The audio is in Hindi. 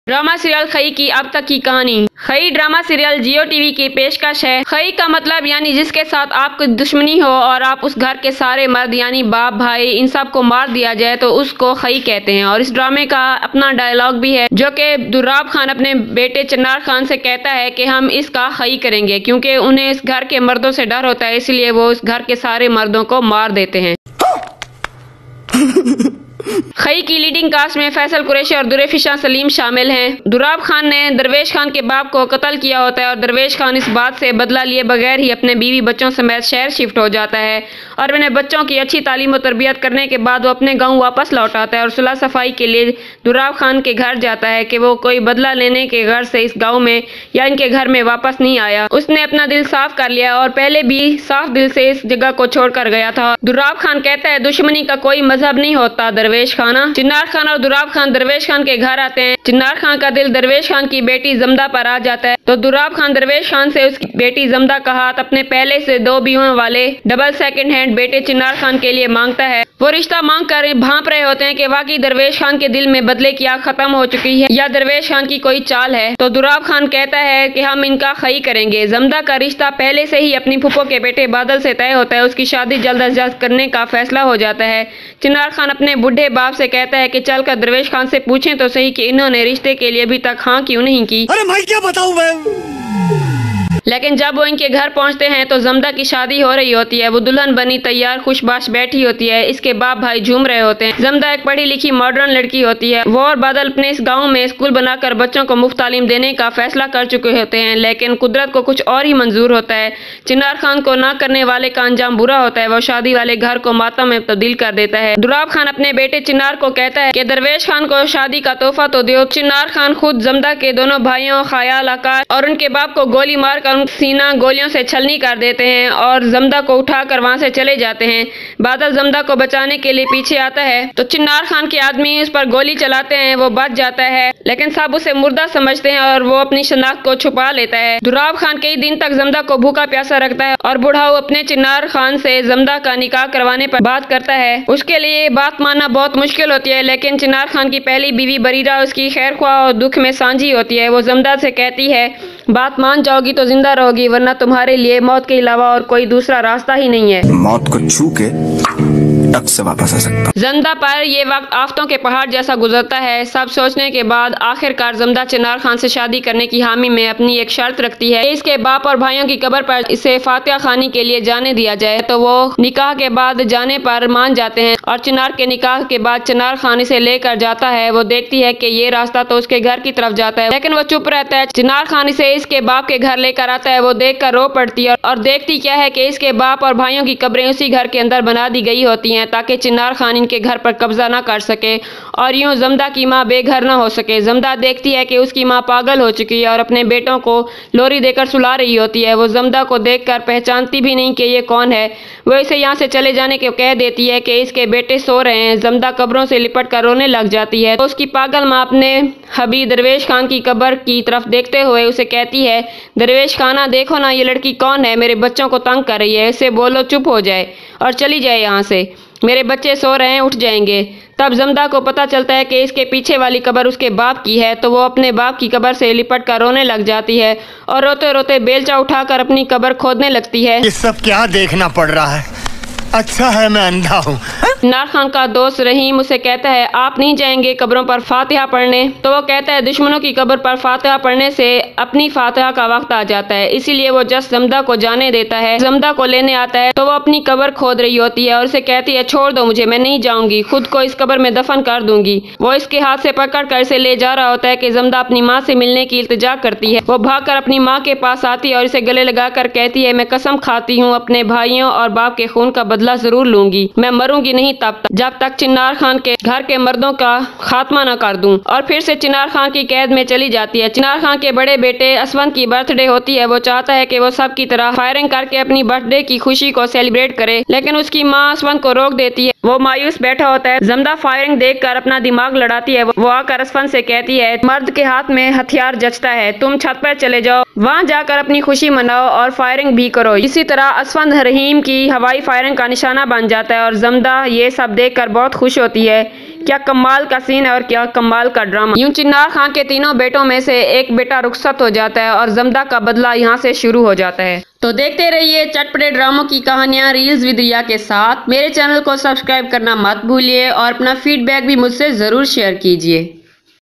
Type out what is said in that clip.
ड्रामा सीरियल खई की अब तक की कहानी। खई ड्रामा सीरियल जियो टीवी की पेशकश है। खई का मतलब यानी जिसके साथ आपको दुश्मनी हो और आप उस घर के सारे मर्द यानी बाप भाई इन सब को मार दिया जाए तो उसको खई कहते हैं। और इस ड्रामे का अपना डायलॉग भी है जो कि दुर्राब खान अपने बेटे चिन्नार खान से कहता है कि हम इसका खई करेंगे, क्योंकि उन्हें इस घर के मर्दों से डर होता है, इसलिए वो इस घर के सारे मर्दों को मार देते हैं। खई की लीडिंग कास्ट में फैसल कुरैशी और दुरेफिशा सलीम शामिल हैं। दुराब खान ने दरवेश खान के बाप को कत्ल किया होता है और दरवेश खान इस बात से बदला लिए बगैर ही अपने बीवी बच्चों समेत शहर शिफ्ट हो जाता है और उन्हें बच्चों की अच्छी तालीम और तरबियत करने के बाद वो अपने गांव वापस लौट आता है और सुलह सफाई के लिए दुराब खान के घर जाता है कि वो कोई बदला लेने के घर से इस गाँव में या इनके घर में वापस नहीं आया। उसने अपना दिल साफ कर लिया और पहले भी साफ दिल से इस जगह को छोड़कर गया था। दुराब खान कहता है दुश्मनी का कोई मजहब नहीं होता दरवेश खाना। चिन्नार खान और दुराब खान दरवेश खान के घर आते हैं। चिन्नार खान का दिल दरवेश खान की बेटी जमदा पर आ जाता है तो दुराब खान दरवेश खान से उसकी बेटी जमदा का हाथ अपने पहले से 2 बीवियों वाले डबल सेकंड हैंड बेटे चिन्नार खान के लिए मांगता है। वो रिश्ता मांग कर भांप रहे होते हैं कि वाकई दरवेश खान के दिल में बदले की आग खत्म हो चुकी है या दरवेश खान की कोई चाल है। तो दुराब खान कहता है कि हम इनका खई करेंगे। जमदा का रिश्ता पहले से ही अपनी फुफो के बेटे बादल से तय होता है। उसकी शादी जल्द अज जल्द करने का फैसला हो जाता है। चिन्नार खान अपने बुढ़े बाप से कहता है कि चलकर दरवेश खान से पूछें तो सही कि इन्होंने रिश्ते के लिए अभी तक हाँ क्यों नहीं की। अरे भाई क्या बताऊं मैं। लेकिन जब वो इनके घर पहुंचते हैं तो जमदा की शादी हो रही होती है। वो दुल्हन बनी तैयार खुशबाश बैठी होती है। इसके बाप भाई झूम रहे होते हैं। जमदा एक पढ़ी लिखी मॉडर्न लड़की होती है। वो और बादल अपने इस गांव में स्कूल बनाकर बच्चों को मुफ्त तालीम देने का फैसला कर चुके होते हैं, लेकिन कुदरत को कुछ और ही मंजूर होता है। चिन्नार खान को ना करने वाले का अंजाम बुरा होता है। वो शादी वाले घर को मातम में तब्दील कर देता है। दुराब खान अपने बेटे चिन्नार को कहता है कि दरवेश खान को शादी का तोहफा तो दो। चिन्नार खान खुद जमदा के दोनों भाइयों खयाल आकाश और उनके बाप को गोली मारकर सीना गोलियों से छलनी कर देते हैं और जमदा को उठाकर वहां से चले जाते हैं। बादल जमदा को बचाने के लिए पीछे आता है तो चिन्नार खान के आदमी उस पर गोली चलाते हैं। वो बच जाता है, लेकिन सब उसे मुर्दा समझते हैं और वो अपनी शनाख्त को छुपा लेता है। दुराब खान कई दिन तक जमदा को भूखा प्यासा रखता है और बुढ़ाऊ अपने चिन्नार खान से जमदा का निकाह करवाने पर बात करता है। उसके लिए बात मानना बहुत मुश्किल होती है, लेकिन चिन्नार खान की पहली बीवी बरीरा उसकी खैर ख्वाह और दुख में सांझी होती है। वो जमदा से कहती है बात मान जाओगी तो जिंदा रहोगी, वरना तुम्हारे लिए मौत के अलावा और कोई दूसरा रास्ता ही नहीं है। मौत को छू के टक से वापस आ सकता। जमदा पर ये वक्त आफतों के पहाड़ जैसा गुजरता है। सब सोचने के बाद आखिरकार जमदा चिन्नार खान से शादी करने की हामी में अपनी एक शर्त रखती है। इसके बाप और भाइयों की कब्र पर इसे फातिहा खानी के लिए जाने दिया जाए तो वो निकाह के बाद जाने पर मान जाते हैं और चिन्नार के निकाह के बाद चिन्नार खान इसे लेकर जाता है। वो देखती है कि ये रास्ता तो उसके घर की तरफ जाता है, लेकिन वो चुप रहता है। चिन्नार खान इसे इसके बाप के घर लेकर आता है। वो देख कर रो पड़ती है और देखती क्या है कि इसके बाप और भाइयों की कब्रें उसी घर के अंदर बना दी गई होती हैं ताकि चिन्नार खान इनके घर पर कब्जा ना कर सके और यूं जमदा की माँ बेघर ना हो सके। जमदा देखती है कि उसकी माँ पागल हो चुकी है और अपने बेटों को लोरी देकर सुला रही होती है। वो जमदा को देखकर पहचानती भी नहीं कि ये कौन है। वो इसे यहाँ से चले जाने को कह देती है कि इसके बेटे सो रहे हैं। जमदा कब्रों से लिपट कर रोने लग जाती है तो उसकी पागल माँ अपने हबी दरवेश खान की कब्र की तरफ देखते हुए उसे कहती है दरवेश खाना देखो ना ये लड़की कौन है, मेरे बच्चों को तंग कर रही है। इसे बोलो चुप हो जाए और चली जाए यहाँ से, मेरे बच्चे सो रहे हैं, उठ जाएंगे। तब जमदा को पता चलता है कि इसके पीछे वाली कब्र उसके बाप की है तो वो अपने बाप की कब्र से लिपट कर रोने लग जाती है और रोते रोते बेलचा उठाकर अपनी कब्र खोदने लगती है। ये सब क्या देखना पड़ रहा है? अच्छा है मैं अंधा हूँ। चिन्नार खान का दोस्त रहीम उसे कहता है आप नहीं जाएंगे कब्रों पर फातिहा पढ़ने? तो वो कहता है दुश्मनों की कब्र पर फातिहा पढ़ने से अपनी फातिहा का वक्त आ जाता है, इसीलिए वो जस्ट जमदा को जाने देता है। जमदा को लेने आता है तो वो अपनी कब्र खोद रही होती है और उसे कहती है छोड़ दो मुझे, मैं नहीं जाऊंगी, खुद को इस कब्र में दफन कर दूंगी। वो इसके हाथ से पकड़ कर इसे ले जा रहा होता है कि जमदा अपनी माँ से मिलने की इल्तिजा करती है। वो भागकर अपनी माँ के पास आती है और इसे गले लगाकर कहती है मैं कसम खाती हूँ अपने भाइयों और बाप के खून का बदला जरूर लूंगी, मैं मरूंगी नहीं तब तक जब तक चिन्नार खान के घर के मर्दों का खात्मा न कर दूं। और फिर से चिन्नार खान की कैद में चली जाती है। चिन्नार खान के बड़े बेटे असवंत की बर्थडे होती है। वो चाहता है कि वो सब की तरह फायरिंग करके अपनी बर्थडे की खुशी को सेलिब्रेट करे, लेकिन उसकी माँ असवंत को रोक देती है। वो मायूस बैठा होता है। जमदा फायरिंग देखकर अपना दिमाग लड़ाती है। वो आकर असवंत से कहती है मर्द के हाथ में हथियार जचता है, तुम छत पर चले जाओ, वहाँ जाकर अपनी खुशी मनाओ और फायरिंग भी करो। इसी तरह असवंत रहीम की हवाई फायरिंग का निशाना बन जाता है और जमदा ये सब देखकर बहुत खुश होती है। क्या कमाल का सीन है और क्या कमाल का ड्रामा। यूं चिन्नार खान के तीनों बेटों में से एक बेटा रुखसत हो जाता है और जमदा का बदला यहाँ से शुरू हो जाता है। तो देखते रहिए चटपटे ड्रामों की कहानियां रील्स विद रिया के साथ। मेरे चैनल को सब्सक्राइब करना मत भूलिए और अपना फीडबैक भी मुझसे जरूर शेयर कीजिए।